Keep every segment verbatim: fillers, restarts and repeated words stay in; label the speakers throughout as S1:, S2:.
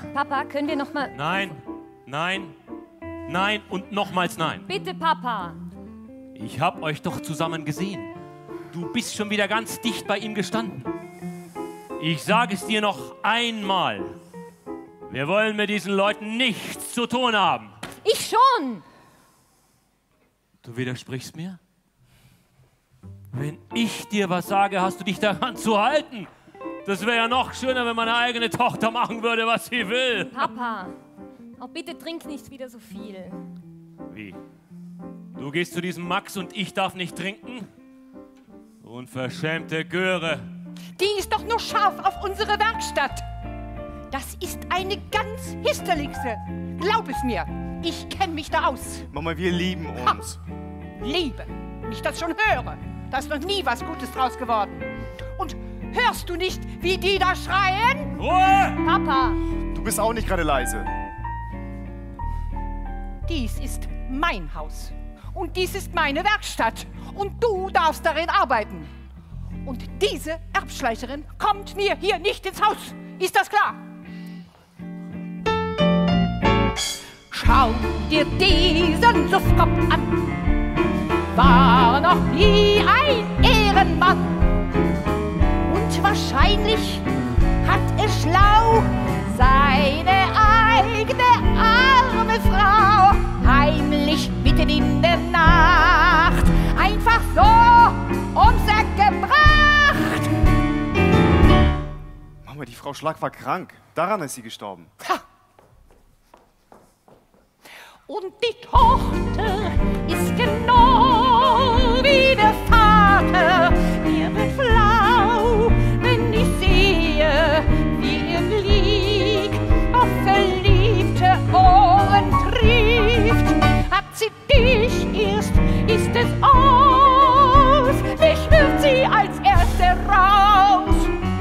S1: Papa, können wir noch mal...
S2: Nein, nein, nein und nochmals nein.
S1: Bitte, Papa.
S2: Ich hab euch doch zusammen gesehen. Du bist schon wieder ganz dicht bei ihm gestanden. Ich sage es dir noch einmal. Wir wollen mit diesen Leuten nichts zu tun haben.
S1: Ich schon.
S2: Du widersprichst mir? Wenn ich dir was sage, hast du dich daran zu halten. Das wäre ja noch schöner, wenn meine eigene Tochter machen würde, was sie will.
S1: Papa, oh, bitte trink nicht wieder so viel.
S2: Wie? Du gehst zu diesem Max und ich darf nicht trinken? Unverschämte Göre.
S3: Die ist doch nur scharf auf unsere Werkstatt. Das ist eine ganz Histerlichste. Glaub es mir, ich kenne mich da aus.
S4: Mama, wir lieben uns.
S3: Ha, Liebe, wenn ich das schon höre. Da ist noch nie was Gutes draus geworden. Und hörst du nicht, wie die da schreien?
S2: Ruhe!
S1: Papa.
S4: Du bist auch nicht gerade leise.
S3: Dies ist mein Haus. Und dies ist meine Werkstatt. Und du darfst darin arbeiten. Und diese Erbschleicherin kommt mir hier nicht ins Haus. Ist das klar? Schau dir diesen Suffkopf an. War noch nie ein Ehrenmann. Und wahrscheinlich hat es schlau seine eigene arme Frau heimlich mitten in der Nacht einfach so ums Eck gebracht.
S4: Mama, die Frau Schlag war krank. Daran ist sie gestorben.
S3: Ha. Und die Tochter ist genau wie der Vater. Mir wird flau, wenn ich sehe, wie ihr Blick auf verliebte Ohren trifft. Hat sie dich erst, ist es aus. Mich wirft sie als Erste raus.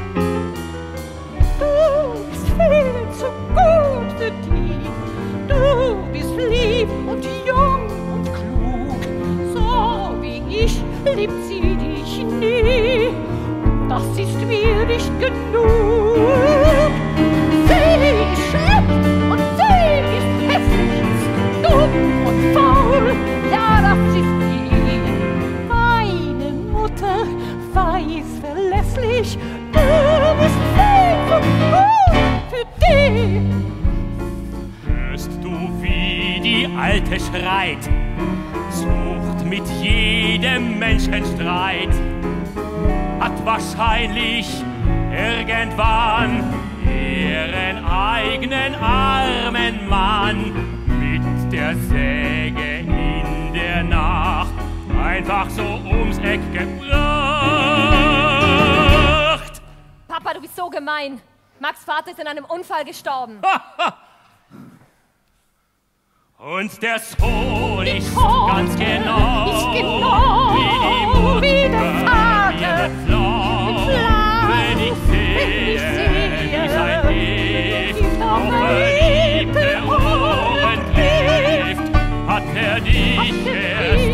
S3: Du bist viel zu gut für die. Du bist lieb und jung und klug, so wie ich liebt sie dich nie. Das ist mir nicht genug. Sie ist schlecht und sie ist hässlich, dumm und faul, ja, das ist sie. Meine Mutter weiß verlässlich, du bist viel zu gut für die.
S2: Hörst du, wie die Alte schreit? Sucht mit jedem Menschen Streit. Hat wahrscheinlich irgendwann ihren eigenen armen Mann mit der Säge in der Nacht einfach so ums Eck gebracht.
S1: Papa, du bist so gemein. Max' Vater ist in einem Unfall gestorben.
S2: Und der Sohn
S3: Die
S2: ist
S3: Tochter
S2: ganz genau,
S3: ist genau
S2: wie die
S3: wie der
S2: Mutter,
S3: Vater.
S2: ihre Flau.
S3: Flau,
S2: Wenn ich sehe,
S3: sehe,
S2: wie sein Gift
S3: Gift auf
S2: auf verliebte
S3: verliebte
S2: Ohren
S3: Ohren
S2: trifft, hat er dich
S3: Hat er
S2: erst